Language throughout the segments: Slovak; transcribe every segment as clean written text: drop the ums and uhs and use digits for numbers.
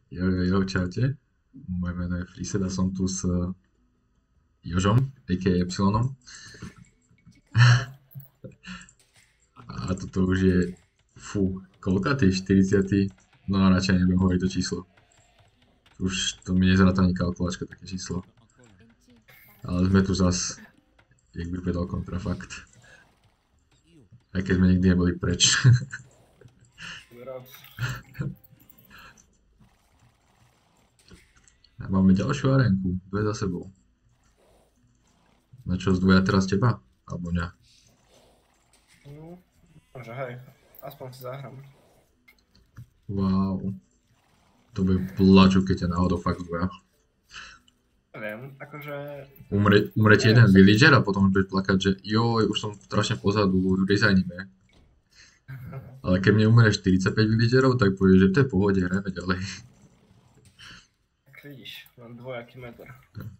Jo, čaute. Moje meno je Frised a som tu s Jožom, a.k.a. Epsilonom. Čau. A toto už je, koľkatý? 40. No a radšej nebudem hovoriť to číslo. Už to mi nezráta ani kalkulačka také číslo. Ale sme tu zas, jak by povedal kontrafakt. Aj keď sme nikdy neboli preč. Rád. A máme ďalšiu arénku, dve za sebou. Na čo, zdvoja teraz teba? Alebo mňa? No, môže, hej. Aspoň si zahrám. Wow. To bude plaču, keď ťa náhodou fakt zdvoja. Neviem, akože... Umre ti Neviem jeden sa... villager a potom budeš plakať, že joj, už som strašne pozadu, designíme. Ale keď mne umre 45 villagerov, tak povieš, že to je v pohode, hrajme ďalej. Tak vidíš, mám dvojaký meter.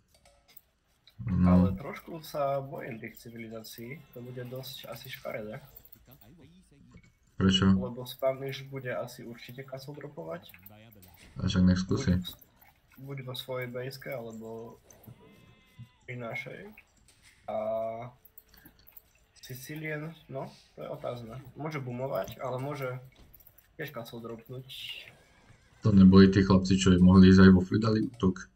No, Ale trošku sa bojím tých civilizácií. To bude dosť asi škaredé. prečo? Lebo Spanish bude asi určite castle dropovať. A však nech Buď, skúsi. buď vo svojej baseke, alebo pri našej. A Sicilian, no, to je otázne. Môže boomovať, ale môže tiež castle dropnúť. To neboli tí chlapci, čo mohli ísť aj vo Fridali útok.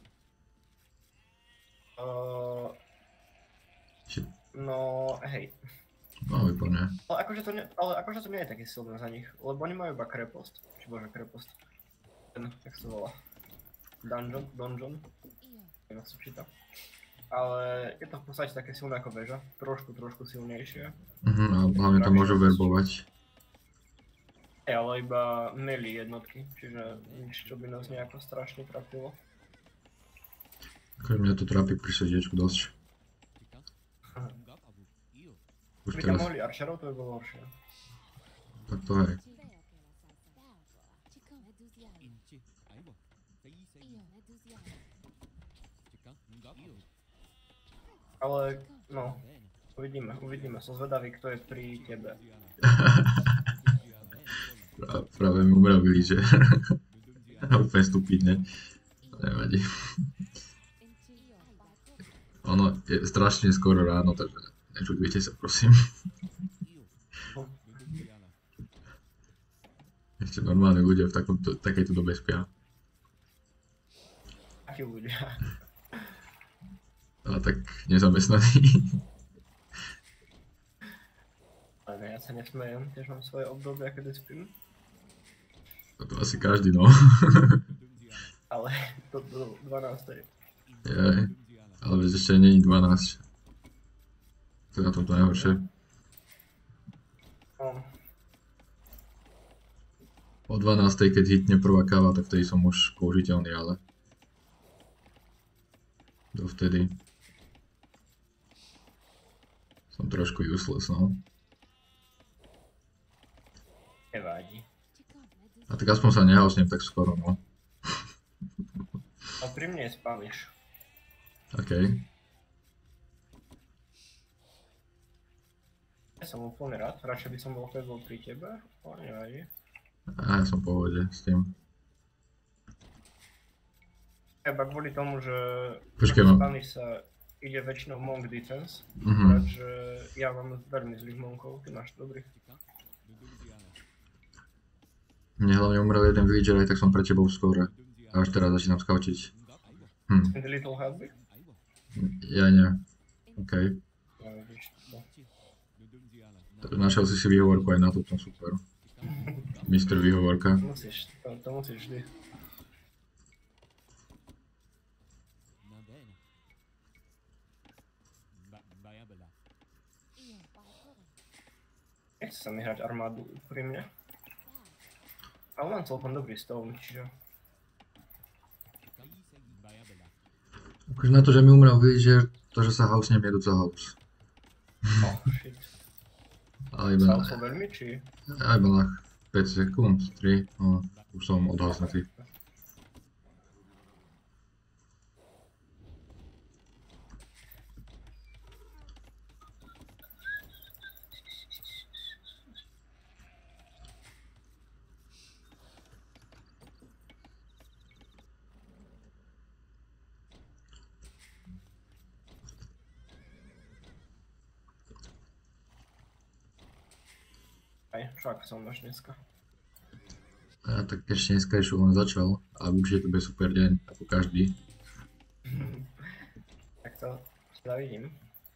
Uh, Či- no, hej. No, výborne. Ale akože to nie je také silné za nich, lebo oni majú iba krepost. Či bože, krepost. Ten, jak sa volá. Donjon. Jak sa číta. Ale je to v podstate také silné ako väža. Trošku silnejšie. A hlavne to môžu verbovať. Ale iba melee jednotky, čiže nič, čo by nás nejako strašne trapilo. Akože mňa to trápi pri srdiečku dosť. Už Keby ťa teraz, mohli archerov, to by bolo horšie. tak to hej. Ale, no, uvidíme. Som zvedavý, kto je pri tebe. Práve mi umrel villager. Úplne stupidne. To nevadí. Ono je strašne skoro ráno, takže nečudujte sa, prosím. Ešte normálni ľudia v takejto dobe spia. Akí ľudia. A tak nezamestnaní. Ale ne, ja sa nesmejem, tiež mám svoje obdobia, kedy spím. To asi každý, no. Ale to do 12. Jaj. Ale veď ešte není 12. To je na tomto najhoršie. No, O 12. keď hitne prvá káva, tak vtedy som už použiteľný, ale dovtedy som trošku useless, no. nevadí. A tak aspoň sa nehausnem tak skoro, no. A pri mne je Spanish. OK. Ja som úplne rád, radšej by som bol keď bol pri tebe, ale nevadí. A ja som v pohode s tým. Iba kvôli tomu, že Počkaj, proti mám. Spanish sa ide väčšinou monk defense, Mhm. takže ja mám veľmi zlých monkov, ty máš dobrých. Mne hlavne umrel jeden villager, aj tak som pre tebou v skóre. A až teraz začínam skautiť. The Little Hubby? Ja nie. OK. No vidíš, no. Našiel si výhovorku aj na to, to super. Mr. Výhovorka. To musíš vždy. Nechce sa mi hrať armádu pri mne. Ale mám celkom dobrý stone, čiže... Akože na to, že mi umrel villager, to, že sa hausnem, je docela haus. Oh shit. Ale iba Stal na, som veľmi, či... iba na 5 sekúnd, 3, no, už som odhausnutý. Aj, však som až dneska. A tak ešte dneska ešte len začal a určite to bude super deň, ako každý. Tak to zavidím.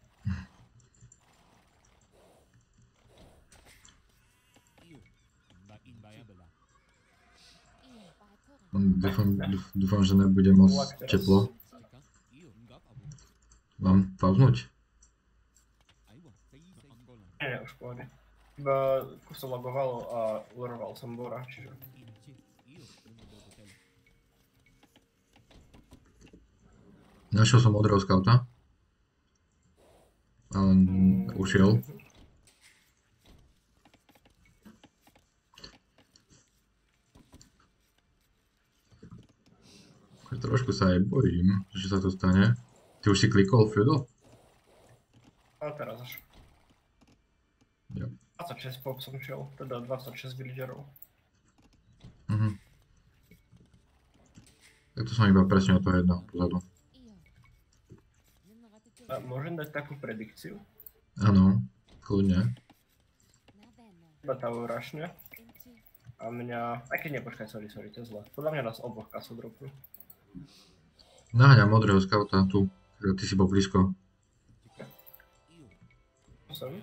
Dúfam, že nebude moc teplo. Mám pauznúť? Nie, už v pohode. Iba kuso lagovalo a loroval som Bora, čiže... Našiel som modrého skauta. Ale ušiel. Trošku sa aj bojím, že sa to stane. Ty už si klikol, Fiudo? A teraz až. Jo. 26 pop som šiel, teda 26 villagerov. Tak to som iba presne o toho jedného pozadu. A môžem dať takú predikciu? Áno, kľudne. Iba tá urašne. A mňa... Aj keď nepočkaj, sorry, to je zle. Podľa mňa nás oboch kasu dropujú. Naháňam modrého skauta tu. Ty si bol blízko. Som?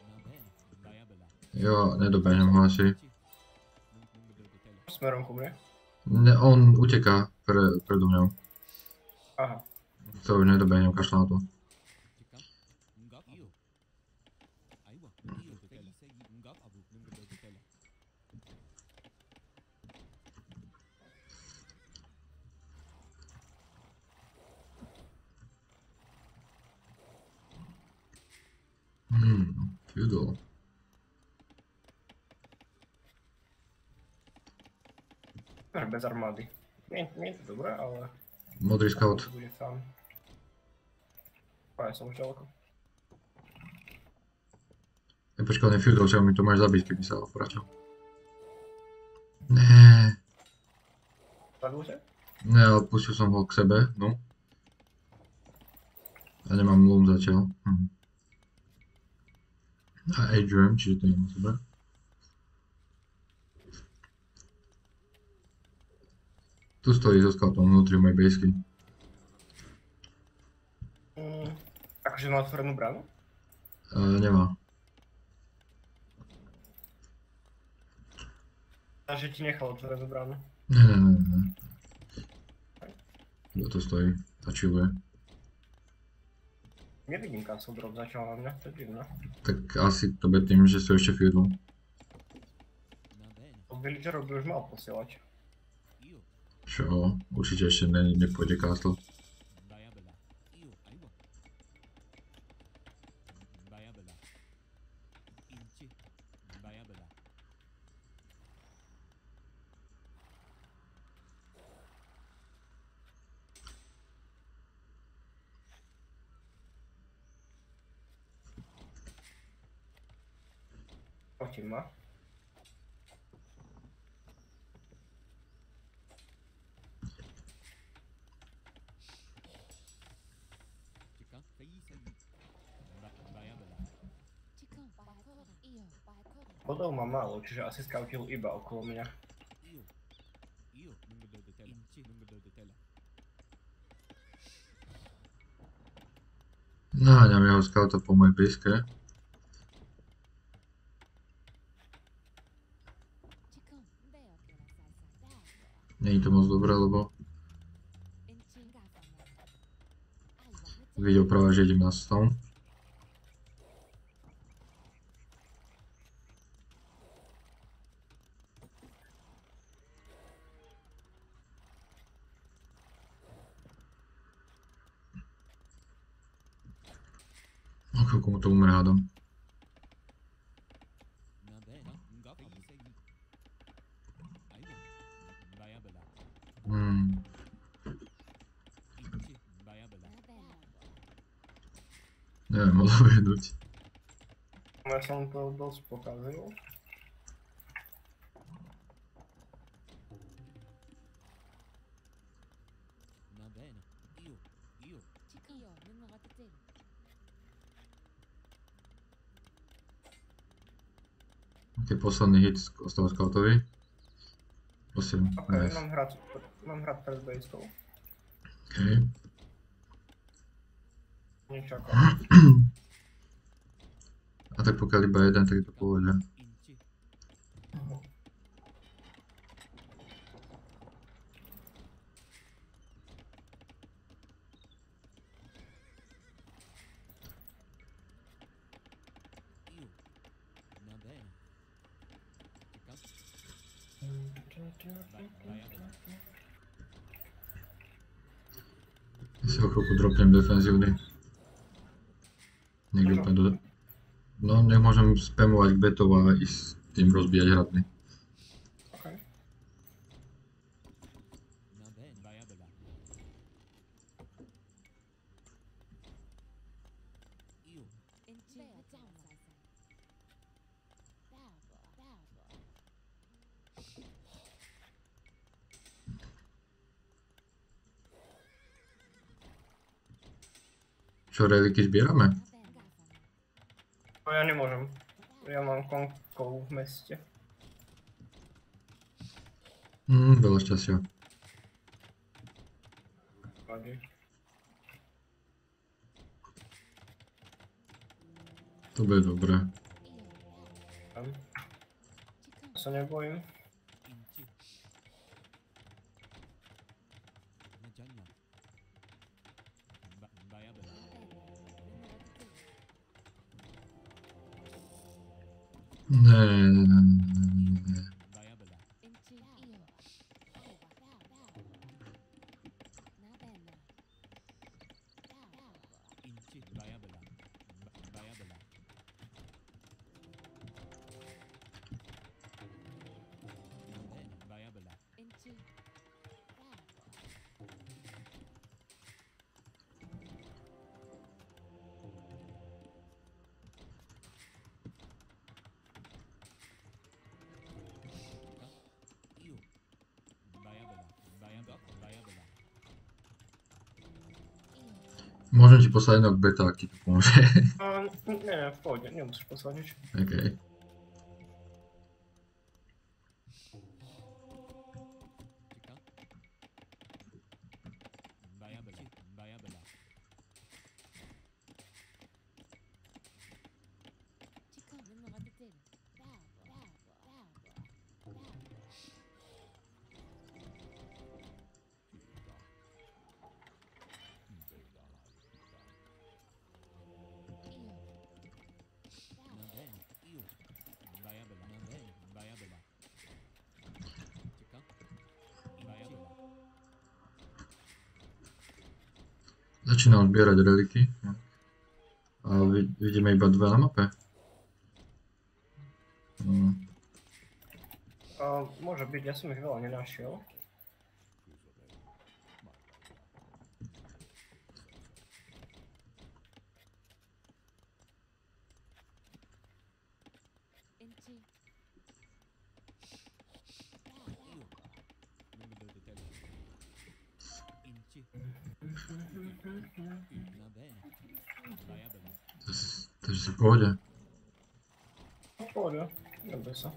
Jo, nedobehnem ho asi. Smerom ku mne? Ne, on uteká predo mňou. Aha. To už nedobehnem, kašľa na to. Feudal. Bez armády. Nie je to dobré, ale... Modrý scout. Bude sám. A ja som už ďaleko. Počkaj, on je feudal, že mi to máš zabiť, keby sa obratil. Ne, Zabil ťa? ne, ale pustil som ho k sebe, no. A nemám loom zatiaľ. A Adrian, čiže to nie je dobré. Tu stojí so scoutom vnútri mojej bejsky. Akože má otvorenú bránu? Nemá. A že ti nechal otvorenú bránu? Ne. Kto to stojí a chilluje. Nevidím castle drop zatiaľ na mňa, to je divné. Tak asi to bude tým, že sú ešte feudal. Od villagerov by už mal posielať. Čo? Určite ešte nepôjde castle. Potím ma. Bodov má málo, čiže asi scoutil iba okolo mňa. Naháňam jeho scouta po mojej blízke. Nie je to moc dobré, lebo videl práve, že idem na stone. Chvíľku mu to umre, hádam. Neviem odhľadnúť. Ja som to dosť pokazil. Taký posledný hit z toho scoutovi. 8, Okej, nice. mam hrad pred bejską. Okej. Nie czekam. A tak pokiaľ iba jeden, tak je to pohode. Ja si o chvíľku dropnem defenzívny. Niekde úplne do... No, nech môžem spamovať k betov a ísť tým rozbíjať hradný. Okej. Čo, reliky zbierame? No ja nie môžem. Ja mám konkov v meste. Veľa šťastia. Vadí. To bude dobré. Tam. Sa nebojím. Ne. Môžem ti poslať jednak beta, ak ti to pomôže. Nie, w pohode, nemusíš poslať nič. OK. Začínam zbierať reliky. A vidíme iba dve na mape. Môže byť, ja som ich veľa nenašiel. Takže si v pohode. V pohode, neboj sa.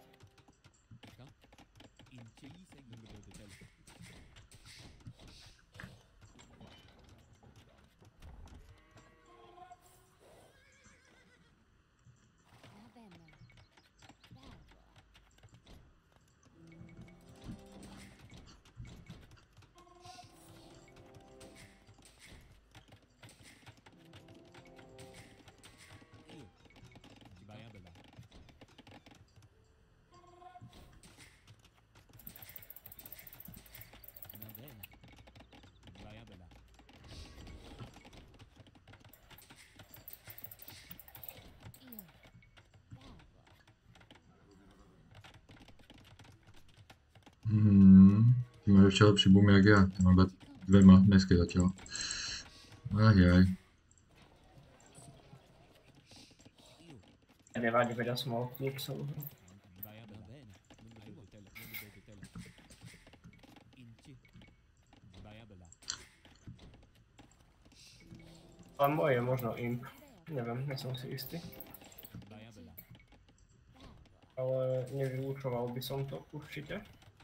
Ty máš ešte lepší boom jak ja. Ja mám iba dve meské zatiaľ. Ajaj. Nevadí, veď ja som mal klipsov. Ale moje je možno imp. Neviem, nie som si istý. Ale ale nevylúčoval by som to určite.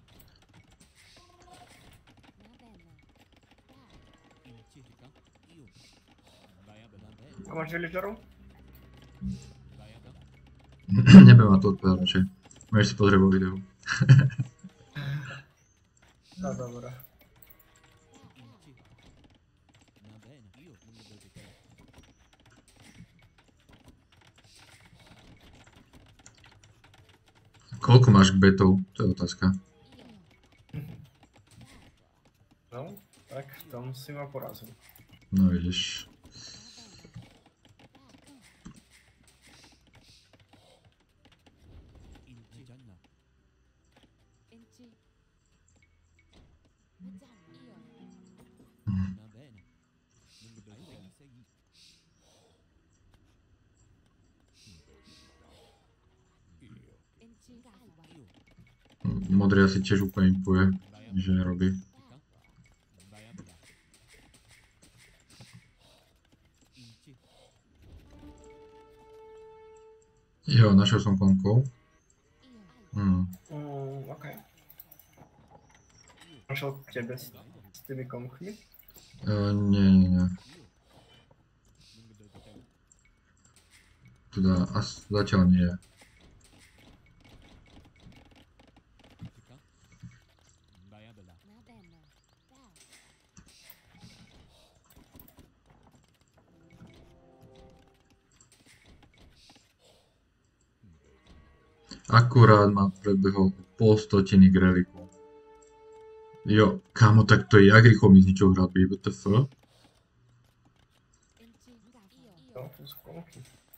A máš villagerov? Nebudem na to odpovedať radšej. Môžeš si pozrieť vo videu. No dobré. Koľko máš k betov? To je otázka. No, tak v tom si ma porazil. No vidíš. Modrý asi tiež úplne impuje, že nerobí. Jo, našiel som konkov. OK. Našiel k tebe s tými konkmi? Nie. Teda zatiaľ nie. Akurát ma predbehol pol stotiny k reliku. Jo, kámo, tak to je jak rýchlo mi zničil hradby, WTF? No, to sú konky.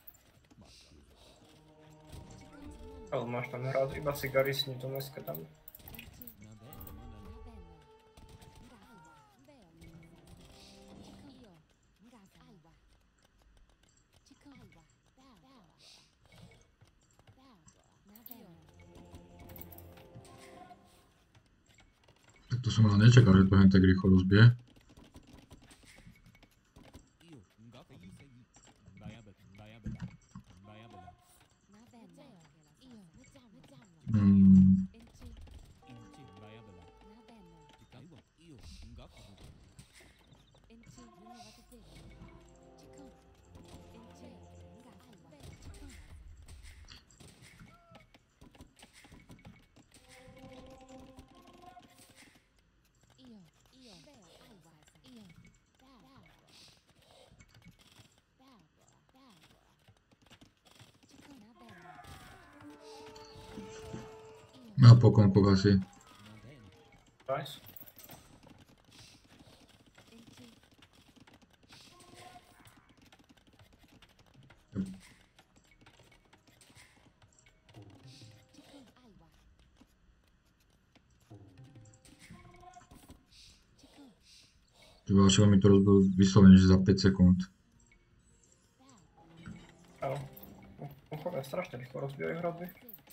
Ale máš tam hrad, iba si garisni to dneska tam. Tak to som ale nečakal, že to hen tak rýchlo rozbije. A po konkoch asi. Nice. Tyba, však mi to rozbil vyslovene, že za 5 sekúnd. Áno. Uchové strašne rýchlo rozbijajú hradby.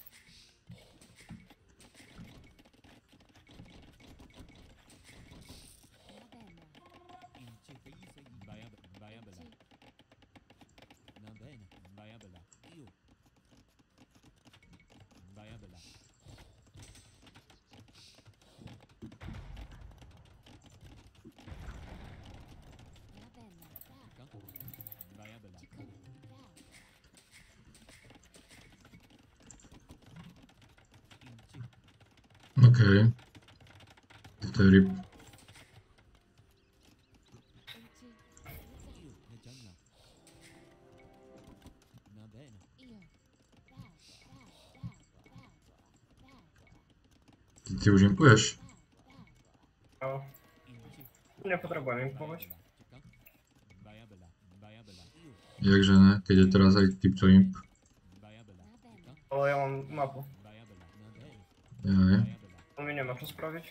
OK. To je rip. Ty už impuješ? No. Nepotrebujem impovať. Jakže ne, keď je teraz aj typto imp. Ale ja mám mapu. Jaj. On mi nemá čo spraviť.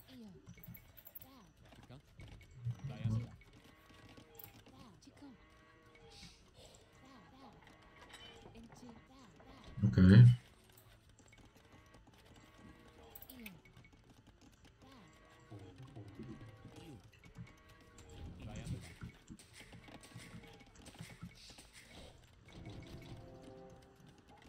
OK.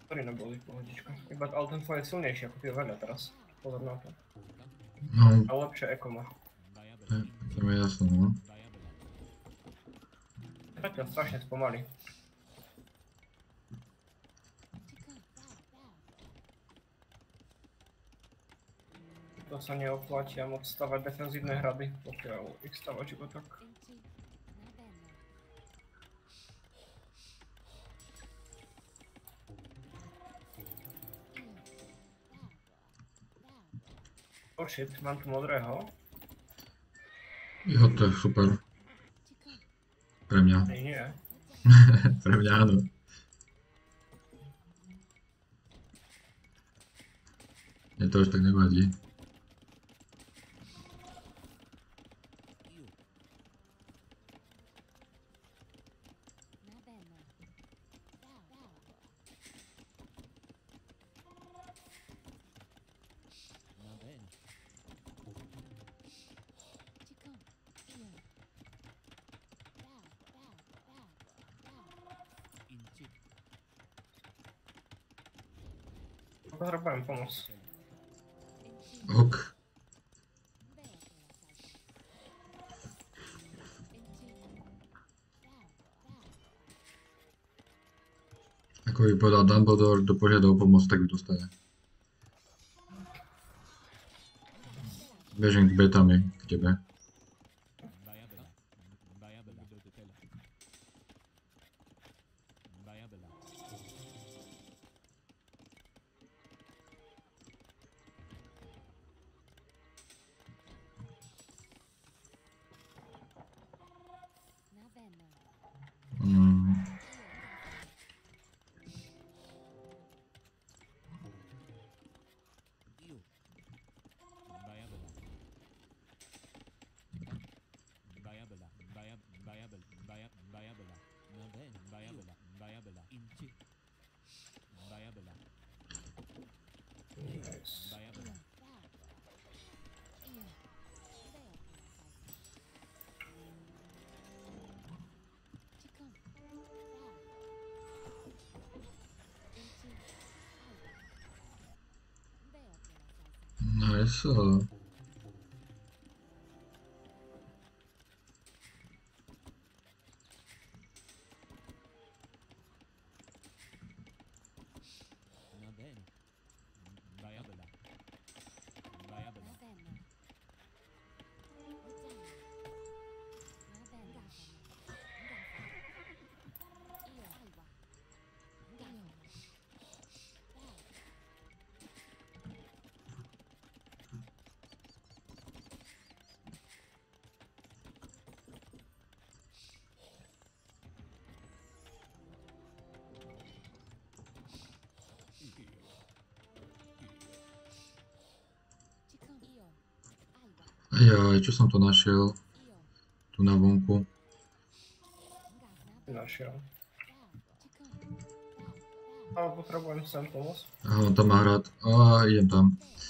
Sorry, no boli pohodička. Iba, ale ten tvoj je silnejší ako tie veľa teraz. Pozor na to. No, A lepšie eko má. to mi je jasné, no. Zatiaľ strašne spomalí. To sa neoplatí a moc stavať defenzívne hrady, pokiaľ ich stavač iba tak. Oh shit, mám tu modrého. Jo, to je super. Pre mňa. Nie. Pre mňa áno. Mne to už tak nevadí. Potrebujem pomoc. Ok. Ako by povedal Dumbledore, kto požiada o pomoc, tak ju dostane. Bežím k betami k tebe. Mm. Nice. Nice. Jaj, čo som to našiel? Tu na vonku. Našiel. Ale potrebujem sem pomoc. Áno, tam má hrad. A idem tam.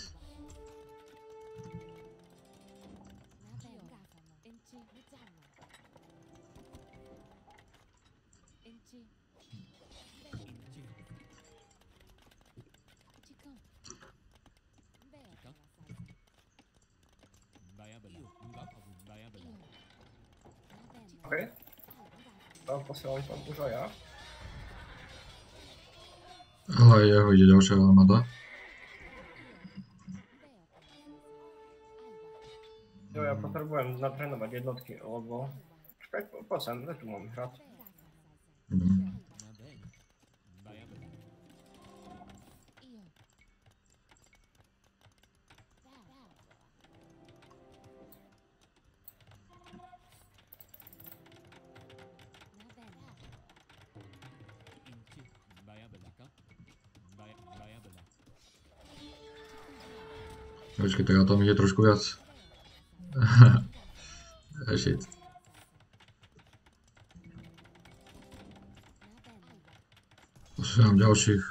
OK. Posielam tam už aj ja. Ale jeho ide ďalšia armáda. Jo, ja potrebujem natrénovať jednotky, lebo... Čakaj, poď sem, kde tu mám hrať? Mm. Počkej, tak tam ide trošku viac. Shit. Posielam ďalších.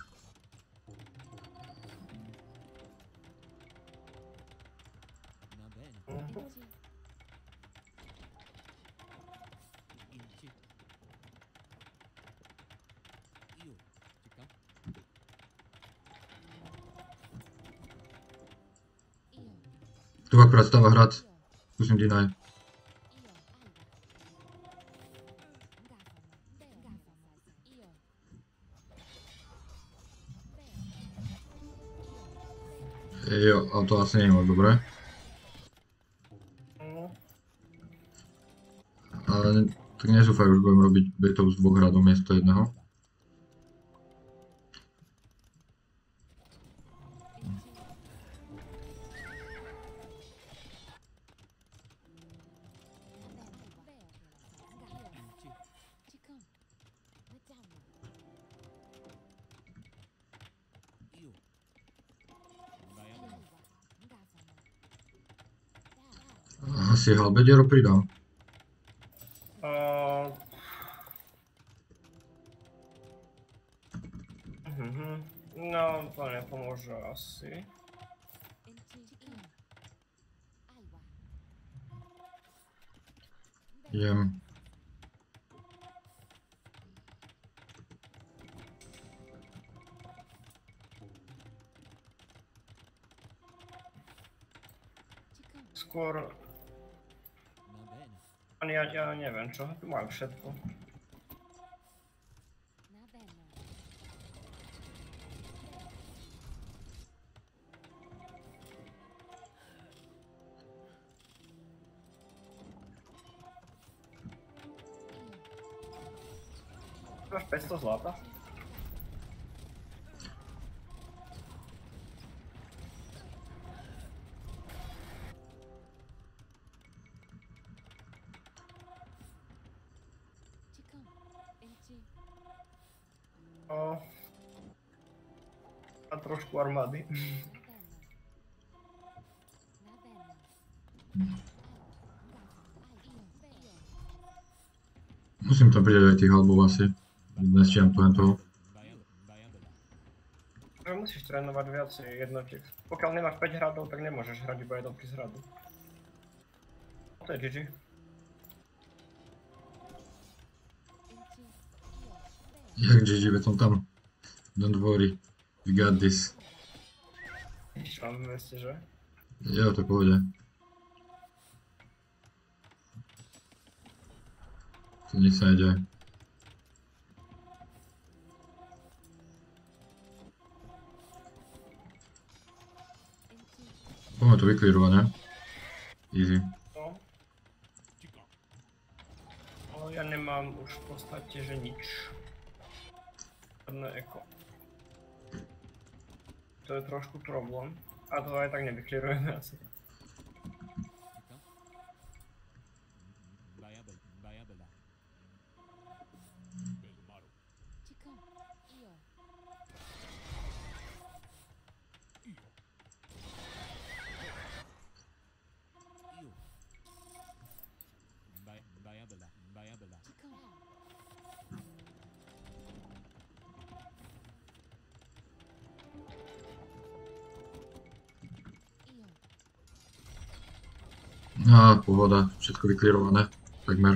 Tu akurát stáva hrad. Skúsim deny. Jo, ale to asi nie je moc dobré. No, Ale tak nezúfaj, už budem robiť baitov z 2 hradov miesto jedného. Asi halbediero pridám. uh, no, to nepomôže asi. Idem. Skôr... Ani ja neviem čo, tu mám všetko. Máš 500 zlata? O, a trošku armády. Musím tam pridať aj tých halbov asi. Nestíham to len toho. Musíš trénovať viacej jednotiek. Pokiaľ nemáš 5 hradov, tak nemôžeš hrať iba jednotky z hradu. To je GG. Jak GG, veď som tam. Don't worry. We got this. Čo mám v meste, že? Jo, to je v pohode. Tu nič sa nedeje. Poďme to vyklírovať, ne? Easy. No. Ale ja nemám už v podstate, že nič. Žiadne eko. To je trošku problém. A to aj tak nevyklírujeme asi. Á, pohoda, všetko vyklírované, takmer.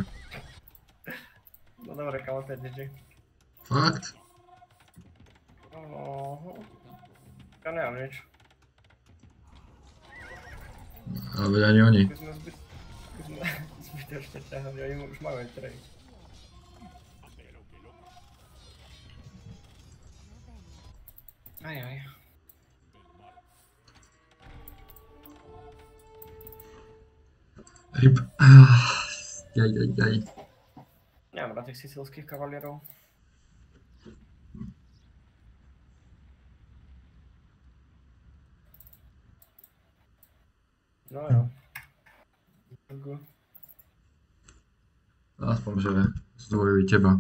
No dobre, kamo, to je GG. Fakt? Ja nemám nič. Ale veď ani oni. My sme zbytočne ťahali, oni už majú aj trade. Ajaj. Ryb. Jaj. Nemám rád tých sicilských kavalierov. No jo. Aspoň, že zdvojujú teba.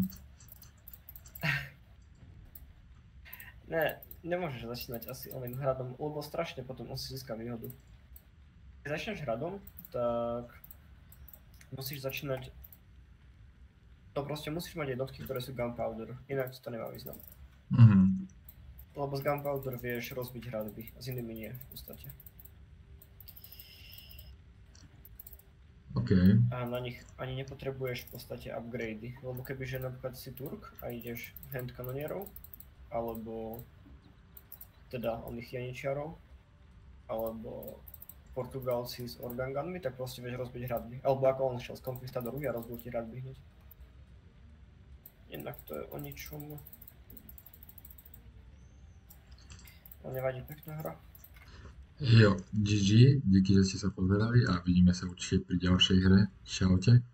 Ne, nemôžeš začínať asi oným hradom, lebo strašne potom musíš získať výhodu. Keď začneš hradom, tak musíš začínať... To proste musíš mať jednotky, ktoré sú gunpowder, inak to nemá význam. Lebo z gunpowder vieš rozbiť hradby, a s inými nie v podstate. OK. A na nich ani nepotrebuješ v podstate upgradey, lebo kebyže napríklad si Turk a ideš hand kanonierov, alebo teda oných janičiarov, alebo Portugalci s organganmi, tak proste vieš rozbiť hradby. Alebo ako on šiel z Conquistadoru a rozbil ti hradby hneď. Jednak to je o ničom. No nevadí, pekná hra. Jo, GG, díky, že ste sa pozerali a vidíme sa určite pri ďalšej hre. Čaute.